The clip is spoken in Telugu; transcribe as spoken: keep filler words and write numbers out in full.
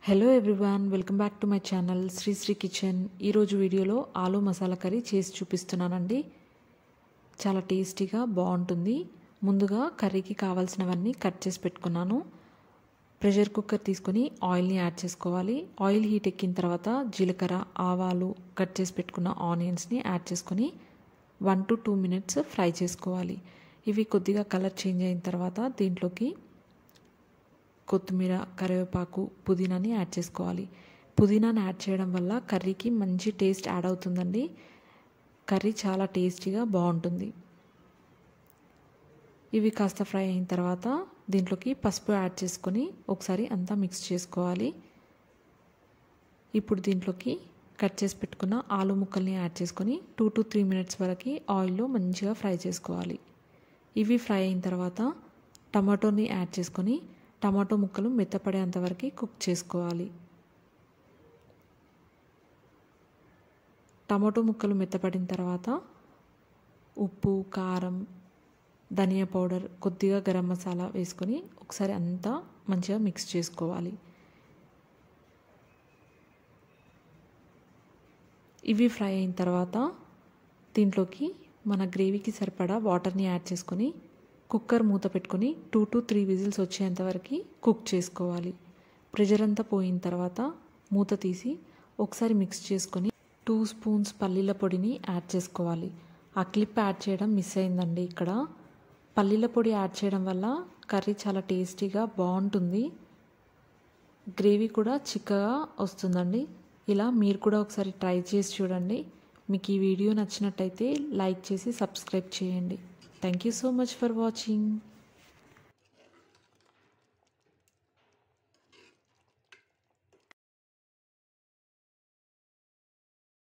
Hello everyone, welcome back to my channel Sri Sri kitchen. ఈరోజు వీడియోలో ఆలూ మసాలా కర్రీ చేసి చూపిస్తున్నానండి. చాలా టేస్టీగా బాగుంటుంది. ముందుగా కర్రీకి కావాల్సినవన్నీ కట్ చేసి పెట్టుకున్నాను. ప్రెషర్ కుక్కర్ తీసుకొని ఆయిల్ని యాడ్ చేసుకోవాలి. ఆయిల్ హీట్ ఎక్కిన తర్వాత జీలకర్ర, ఆవాలు, కట్ చేసి పెట్టుకున్న ఆనియన్స్ని యాడ్ చేసుకొని one to two minutes fry చేసుకోవాలి. ఇవి కొద్దిగా కలర్ చేంజ్ అయిన తర్వాత దీంట్లోకి కొత్తిమీర, కరివేపాకు, పుదీనాని యాడ్ చేసుకోవాలి. పుదీనాని యాడ్ చేయడం వల్ల కర్రీకి మంచి టేస్ట్ యాడ్ అవుతుందండి. కర్రీ చాలా టేస్టీగా బాగుంటుంది. ఇవి కాస్త ఫ్రై అయిన తర్వాత దీంట్లోకి పసుపు యాడ్ చేసుకొని ఒకసారి అంతా మిక్స్ చేసుకోవాలి. ఇప్పుడు దీంట్లోకి కట్ చేసి పెట్టుకున్న ఆలు ముక్కల్ని యాడ్ చేసుకొని టూ టు త్రీ మినిట్స్ వరకు ఆయిల్లో మంచిగా ఫ్రై చేసుకోవాలి. ఇవి ఫ్రై అయిన తర్వాత టమాటోని యాడ్ చేసుకొని టమాటో ముక్కలు మెత్తపడేంత వరకు కుక్ చేసుకోవాలి. టమాటో ముక్కలు మెత్తపడిన తర్వాత ఉప్పు, కారం, ధనియా పౌడర్, కొద్దిగా గరం మసాలా వేసుకొని ఒకసారి అంతా మంచిగా మిక్స్ చేసుకోవాలి. ఇవి ఫ్రై అయిన తర్వాత దీంట్లోకి మన గ్రేవీకి సరిపడా వాటర్ని యాడ్ చేసుకొని కుక్కర్ మూత పెట్టుకొని టూ టు త్రీ విజిల్స్ వచ్చేంత వరకు కుక్ చేసుకోవాలి. ప్రెషర్ అంతా పోయిన తర్వాత మూత తీసి ఒకసారి మిక్స్ చేసుకొని టూ స్పూన్స్ పల్లీల పొడిని యాడ్ చేసుకోవాలి. ఆ క్లిప్ యాడ్ చేయడం మిస్ అయిందండి. ఇక్కడ పల్లీల పొడి యాడ్ చేయడం వల్ల కర్రీ చాలా టేస్టీగా బాగుంటుంది. గ్రేవీ కూడా చిక్కగా వస్తుందండి. ఇలా మీరు కూడా ఒకసారి ట్రై చేసి చూడండి. మీకు ఈ వీడియో నచ్చినట్టయితే లైక్ చేసి సబ్స్క్రైబ్ చేయండి. Thank you so much for watching.